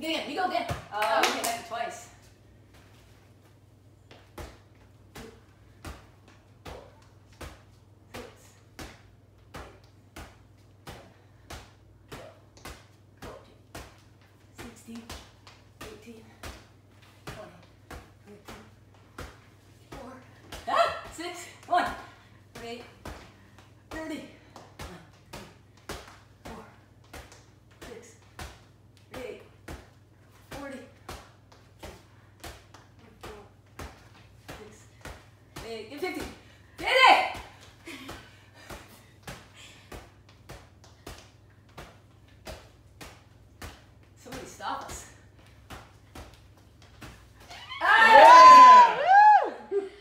again. You go again. Oh, okay, that's twice. 16, 18, 20, 24, 6, 1, 8, 30, 4, 6, 8, 40, 6, 8, 50.